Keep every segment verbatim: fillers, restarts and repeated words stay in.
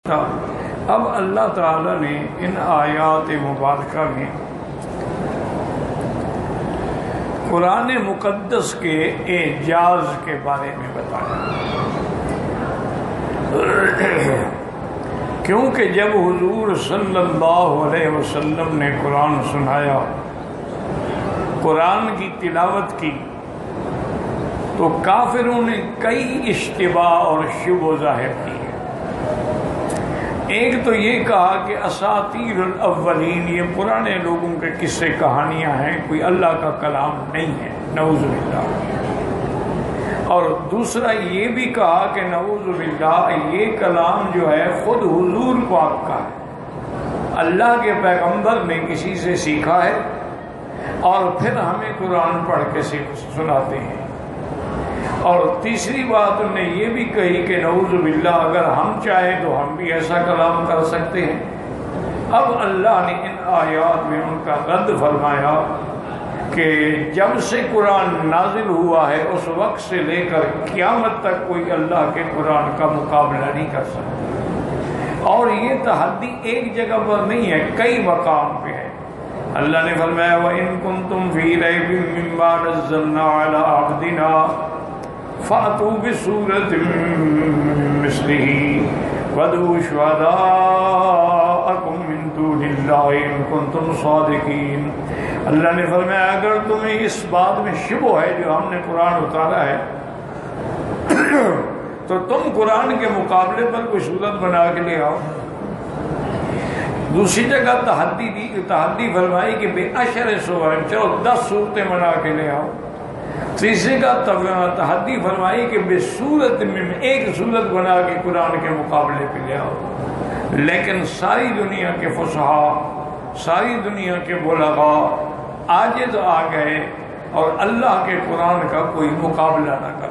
اب اللہ تعالیٰ نے ان آیات مبارکہ میں قرآن مقدس کے اعجاز کے بارے میں بتایا، کیونکہ جب حضور صلی اللہ علیہ وسلم نے قرآن سنایا، قرآن کی تلاوت کی، تو کافروں نے کئی اشتباہ اور شبہ ظاہر کی۔ ایک تو یہ کہا کہ اساطیر الاولین، یہ پرانے لوگوں کے قصے کہانیاں ہیں، کوئی اللہ کا کلام نہیں ہے، نعوذ باللہ۔ اور دوسرا یہ بھی کہا کہ نعوذ باللہ یہ کلام جو ہے خود حضور پاک کا ہے، اللہ کے پیغمبر نے کسی سے سیکھا ہے اور پھر ہمیں قرآن پڑھ کے سناتے ہیں۔ اور تیسری بات انہوں نے یہ بھی کہی کہ نعوذ باللہ اگر ہم چاہیں تو ہم بھی ایسا کلام کر سکتے ہیں۔ اب اللہ نے ان آیات میں ان کا رد فرمایا کہ جب سے قرآن نازل ہوا ہے اس وقت سے لے کر قیامت تک کوئی اللہ کے قرآن کا مقابلہ نہیں کر سکتا، اور یہ تحدی ایک جگہ پر نہیں ہے، کئی مقام پہ ہے۔ اللہ نے فرمایا وَإِن كُنتُمْ فِي رَيْبٍ مِّمَّا نَزَّلْنَا عَلَىٰ عَبْدِنَا فَأْتُوا بِسُورَةٍ مِّن مِّثْلِهِ وَادْعُوا شُهَدَاءَكُم مِّن دُونِ اللَّهِ إِن كُنتُمْ صَادِقِينَ۔ اللہ نے فرمایا اگر تمہیں اس بات میں شبہ ہے جو ہم نے قرآن اتارا ہے تو تم قرآن کے مقابلے پر کوئی صورت بنا کے لے آؤ۔ دوسری جگہ تحدی دی تحدی فرمائی کہ بے عشر سور، چلو دس صورتیں بنا کے لے آؤ۔ تیسری کا تحدی فرمائی کہ بے صورت میں ایک صورت بنا کے قرآن کے مقابلے پہ لے آؤ۔ لیکن ساری دنیا کے فصحاء، ساری دنیا کے بلغاء عاجز آ گئے اور اللہ کے قرآن کا کوئی مقابلہ نہ کر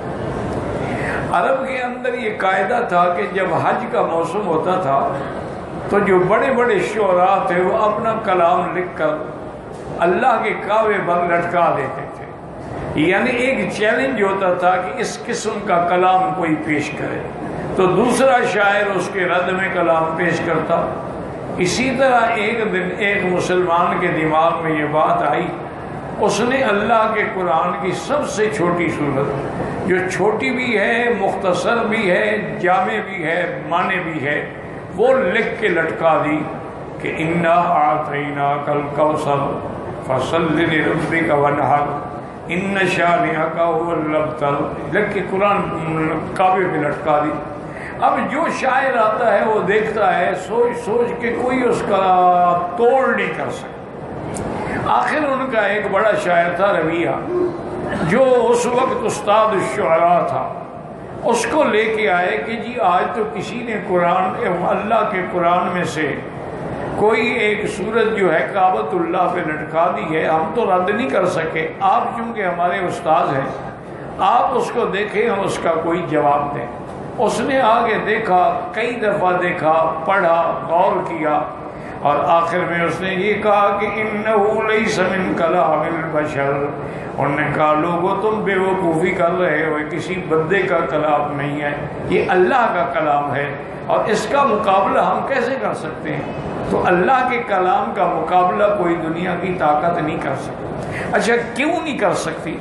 سکے۔ عرب کے اندر یہ قاعدہ تھا کہ جب حج کا موسم ہوتا تھا تو جو بڑے بڑے شعراء تھے وہ اپنا کلام لکھ کر اللہ کے کعبے پر لٹکا دیتے تھے، یعنی ایک چیلنج ہوتا تھا کہ اس قسم کا کلام کوئی پیش کرے تو دوسرا شاعر اس کے رد میں کلام پیش کرتا۔ اسی طرح ایک دن ایک مسلمان کے دماغ میں یہ بات آئی، اس نے اللہ کے قرآن کی سب سے چھوٹی صورت، جو چھوٹی بھی ہے، مختصر بھی ہے، جامع بھی ہے، معنی بھی ہے، وہ لکھ کے لٹکا دی کہ انا اعطیناک الکوثر فصل لربک وانحر ان شانئک هو الابتر، لکھ کے قرآن کعبے پہ لٹکا دی۔ اب جو شاعر آتا ہے وہ دیکھتا ہے، سوچ سوچ کے کوئی اس کا توڑ نہیں کر سکتا۔ آخر ان کا ایک بڑا شاعر تھا ربیعہ، جو اس وقت استاد الشعراء تھا، اس کو لے کے آئے کہ جی آج تو کسی نے قرآن اللہ کے قرآن میں سے کوئی ایک سورت جو ہے کعبۃ اللہ پہ لٹکا دی ہے، ہم تو رد نہیں کر سکے، آپ چونکہ ہمارے استاد ہیں آپ اس کو دیکھیں، ہم اس کا کوئی جواب دیں۔ اس نے آگے دیکھا، کئی دفعہ دیکھا، پڑھا، غور کیا، اور آخر میں اس نے یہ کہا کہ انہ لیس من کلام البشر، انہوں نے کہا لوگوں تم بے وقوفی کر رہے ہو، کسی بندے کا کلام نہیں ہے، یہ اللہ کا کلام ہے، اور اس کا مقابلہ ہم کیسے کر سکتے ہیں؟ تو اللہ کے کلام کا مقابلہ کوئی دنیا کی طاقت نہیں کر سکتی۔ اچھا کیوں نہیں کر سکتی؟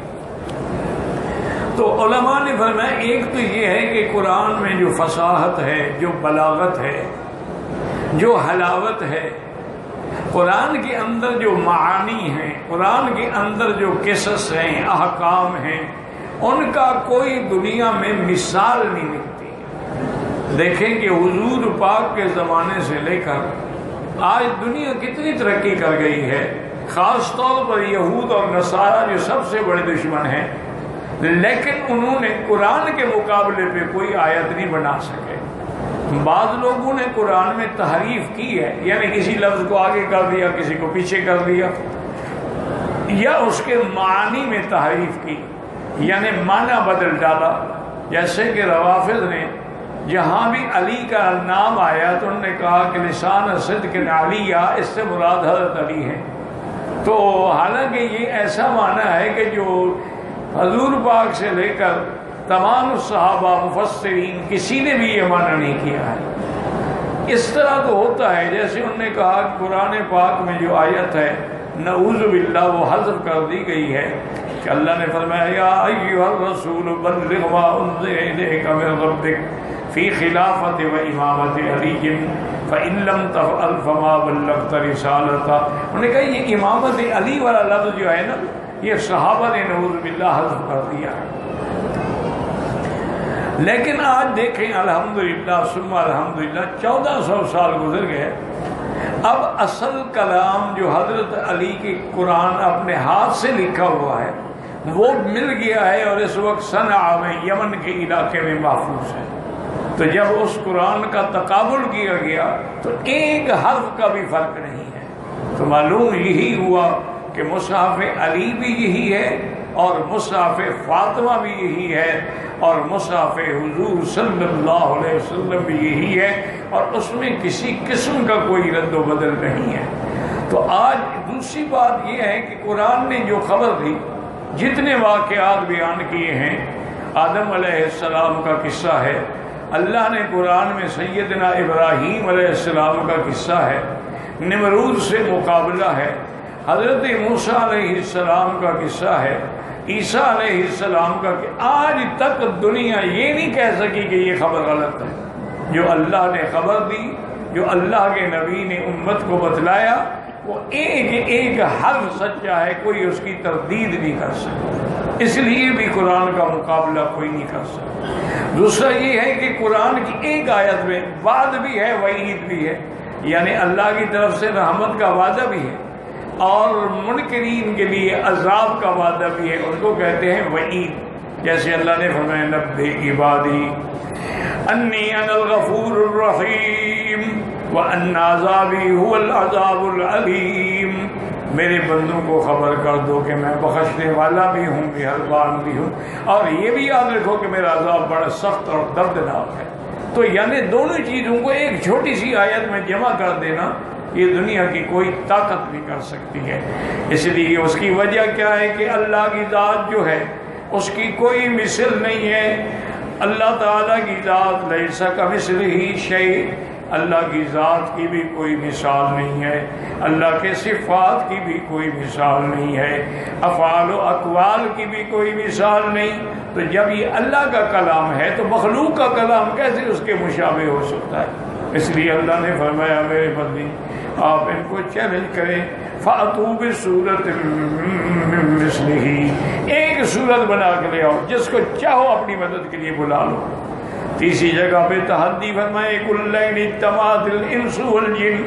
تو علماء نے فرمایا ایک تو یہ ہے کہ قرآن میں جو فصاحت ہے، جو بلاغت ہے، جو حلاوت ہے، قرآن کے اندر جو معانی ہیں، قرآن کے اندر جو قصص ہیں، احکام ہیں، ان کا کوئی دنیا میں مثال نہیں ملتی۔ دیکھیں کہ حضور پاک کے زمانے سے لے کر آج دنیا کتنی ترقی کر گئی ہے، خاص طور پر یہود اور نصارہ جو سب سے بڑے دشمن ہیں، لیکن انہوں نے قرآن کے مقابلے پہ کوئی آیت نہیں بنا سکے۔ بعض لوگوں نے قرآن میں تحریف کی ہے، یعنی کسی لفظ کو آگے کر دیا، کسی کو پیچھے کر دیا، یا اس کے معنی میں تحریف کی، یعنی معنی بدل ڈالا۔ جیسے کہ روافض نے جہاں بھی علی کا نام آیا تو انہوں نے کہا کہ لسان صدق علیہ، اس سے مراد حضرت علی ہے۔ تو حالانکہ یہ ایسا معنی ہے کہ جو حضور پاک سے لے کر تمام صحابہ مفسرین کسی نے بھی یہ معنی نہیں کیا ہے۔ اس طرح تو ہوتا ہے جیسے انہوں نے کہا کہ قرآن پاک میں جو آیت ہے نعوذ باللہ وہ حذف کر دی گئی ہے کہ اللہ نے فرمایا یا ایھا الرسول بلغ ما انزل الیک من ربک فی خلافۃ و امامۃ علی فإن لم تفعل فما بلغت رسالتہ. انہوں نے کہا یہ امامت علی والا لفظ جو ہے نا یہ صحابہ نے نعوذ باللہ حذف کر دیا ہے. لیکن آج دیکھیں الحمدللہ ثم الحمدللہ چودہ سو سال گزر گئے. اب اصل کلام جو حضرت علی کے قرآن اپنے ہاتھ سے لکھا ہوا ہے وہ مل گیا ہے اور اس وقت صنعاء میں یمن کے علاقے میں محفوظ ہے. تو جب اس قرآن کا تقابل کیا گیا تو ایک حرف کا بھی فرق نہیں ہے. تو معلوم یہی ہوا کہ مصحف علی بھی یہی ہے اور مصحف فاطمہ بھی یہی ہے اور مصحف حضور صلی اللہ علیہ وسلم بھی یہی ہے اور اس میں کسی قسم کا کوئی رد و بدل نہیں ہے. تو آج دوسری بات یہ ہے کہ قرآن نے جو خبر دی جتنے واقعات بیان کیے ہیں آدم علیہ السلام کا قصہ ہے, اللہ نے قرآن میں سیدنا ابراہیم علیہ السلام کا قصہ ہے, نمرود سے مقابلہ ہے, حضرت موسیٰ علیہ السلام کا قصہ ہے, عیسیٰ علیہ السلام کا کہ آج تک دنیا یہ نہیں کہہ سکی کہ یہ خبر غلط ہے. جو اللہ نے خبر دی, جو اللہ کے نبی نے امت کو بتلایا وہ ایک ایک حرف سچا ہے, کوئی اس کی تردید نہیں کر سکتا. اس لیے بھی قرآن کا مقابلہ کوئی نہیں کر سکتا. دوسرا یہ ہے کہ قرآن کی ایک آیت میں وعد بھی ہے وعید بھی ہے, یعنی اللہ کی طرف سے رحمت کا وعدہ بھی ہے اور منکرین کے لیے عذاب کا وعدہ بھی ہے, ان کو کہتے ہیں وعید. جیسے اللہ نے فرمایا نبئ عبادی انی انا الغفور الرحیم وان عذابی هو العذاب العلیم. میرے بندوں کو خبر کر دو کہ میں بخشنے والا بھی ہوں, مہربان بھی ہوں, اور یہ بھی یاد رکھو کہ میرا عذاب بڑا سخت اور دردناک ہے. تو یعنی دونوں چیزوں کو ایک چھوٹی سی آیت میں جمع کر دینا یہ دنیا کی کوئی طاقت نہیں کر سکتی ہے. اس لیے اس کی وجہ کیا ہے کہ اللہ کی ذات جو ہے اس کی کوئی مثل نہیں ہے. اللہ تعالیٰ کی ذات لیس کمثلہ شیء, اللہ کی ذات کی بھی کوئی مثال نہیں ہے, اللہ کے صفات کی بھی کوئی مثال نہیں ہے, افعال و اقوال کی بھی کوئی مثال نہیں. تو جب یہ اللہ کا کلام ہے تو مخلوق کا کلام کیسے اس کے مشابہ ہو سکتا ہے؟ اس لیے اللہ نے فرمایا میرے بندی آپ ان کو چیلنج کریں, فَأْتُوا بِسُورَةٍ مِّن مِّثْلِهِ, ایک صورت بنا کے لے آؤ, جس کو چاہو اپنی مدد کے لیے بلا لو. تیسری جگہ پہ تحدی فرمائے قُلْ لَئِنِ اجْتَمَعَتِ الْإِنسُ وَالْجِنُّ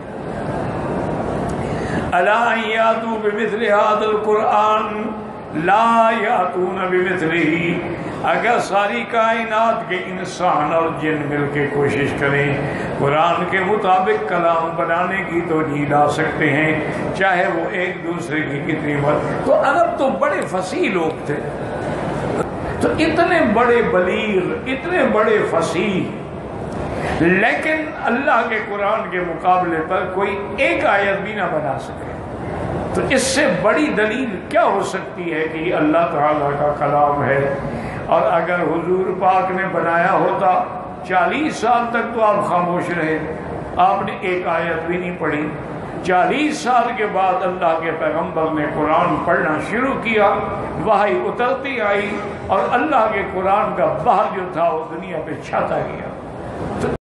عَلَىٰ أَن يَأْتُوا بِمِثْلِ هَٰذَا الْقُرْآنِ لَا يَأْتُونَ بِمِثْلِهِ. اگر ساری کائنات کے انسان اور جن مل کے کوشش کریں قرآن کے مطابق کلام بنانے کی تو نہیں لا سکتے ہیں, چاہے وہ ایک دوسرے کی کتنی مدد. تو عرب تو بڑے فصیح لوگ تھے, تو اتنے بڑے بلیغ, اتنے بڑے فصیح, لیکن اللہ کے قرآن کے مقابلے پر کوئی ایک آیت بھی نہ بنا سکے. تو اس سے بڑی دلیل کیا ہو سکتی ہے کہ یہ اللہ تعالیٰ کا کلام ہے. اور اگر حضور پاک نے بنایا ہوتا چالیس سال تک تو آپ خاموش رہے, آپ نے ایک آیت بھی نہیں پڑھی. چالیس سال کے بعد اللہ کے پیغمبر نے قرآن پڑھنا شروع کیا, وحی اترتی آئی اور اللہ کے قرآن کا بہر جو تھا وہ دنیا پہ چھاتا گیا.